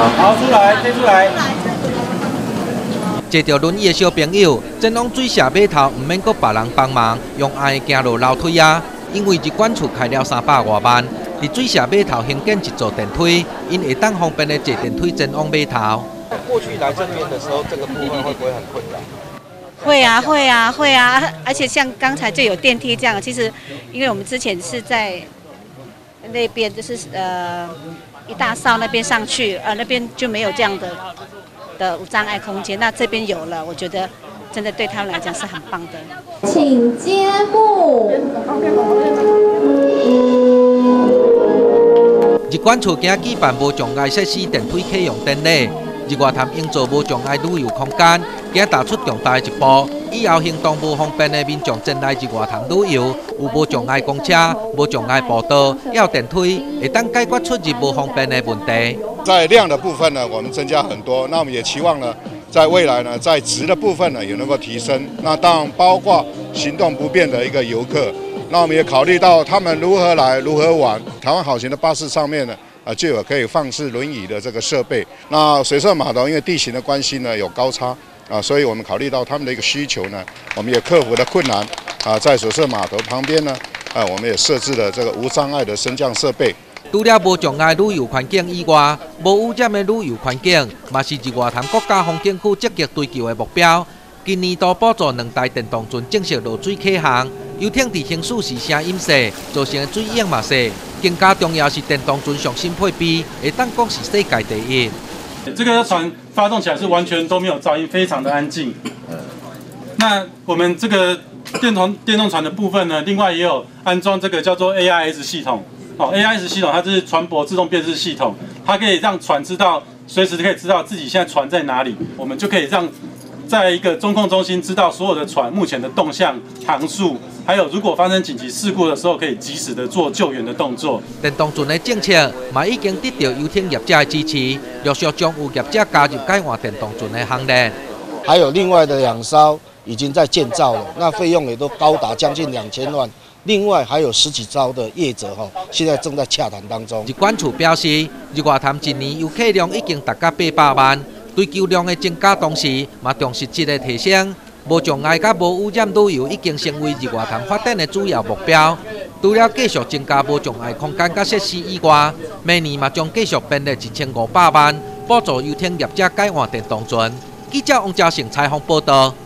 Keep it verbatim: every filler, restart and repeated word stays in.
好，出来，推出来。 坐着轮椅的小朋友，前往水社码头，唔免搁别人帮忙，用爱行路楼梯啊。因为日管处开了三百外万，伫水社码头兴建一座电梯，因会当方便的坐电梯前往码头。 过去来这边的时候，这个部分会不会很困难？ 会啊，会啊，会啊！而且像刚才就有电梯这样，其实因为我们之前是在那边，就是呃一大哨那边上去，呃那边就没有这样的的无障碍空间，那这边有了，我觉得真的对他们来讲是很棒的。 请揭幕。 日管处今举办无障碍设施电梯启用典礼。日月潭营造无障碍旅游空间，今踏出重大一步。以后行动无方便的民众前来日月潭旅游，有无障碍公车、无障碍步道，要电梯，会当解决出入无方便的问题。 在量的部分呢，我们增加很多，那我们也期望呢，在未来呢，在质的部分呢，也能够提升。那当然包括行动不便的一个游客，那我们也考虑到他们如何来、如何玩。台湾好行的巴士上面呢。啊，就有可以放置轮椅的这个设备。那水社码头因为地形的关系呢，有高差啊，所以我们考虑到他们的一个需求呢，我们也克服了困难啊，在水社码头旁边呢，啊，我们也设置了这个无障碍的升降设备。 除了无障碍旅游环境以外，无污染的旅游环境，嘛是日月潭国家风景区积极追求的目标。今年度补助两台电动船正式落水启航，游艇伫行驶时声音小，造成的水影嘛小。更加重要是电动船上新配备，会当讲是世界第一。 这个船发动起来是完全都没有噪音，非常的安静。那我们这个电动电动船的部分呢，另外也有安装这个叫做 A I S 系统。哦 ，A I S 系统它是船舶自动辨识系统，它可以让船知道随时可以知道自己现在船在哪里，我们就可以让在一个中控中心知道所有的船目前的动向、航速，还有如果发生紧急事故的时候，可以及时的做救援的动作。 电动船的政策嘛已经得到游艇业者的支持，陆续将有业者加入改换电动船的行列。 还有另外的两艘已经在建造了，那费用也都高达将近两千万。另外还有十几艘的业者哈，现在正在洽谈当中。 日管处表示，日月潭一年游客量已经达到八百万。追求量的增加，同时嘛重视质的提升，无障碍甲无污染旅游已经成为日月潭发展的主要目标。除了继续增加无障碍空间甲设施以外，明年嘛将继续编列一千五百万，补助游艇业者改换电动船。记者王嘉成采访报道。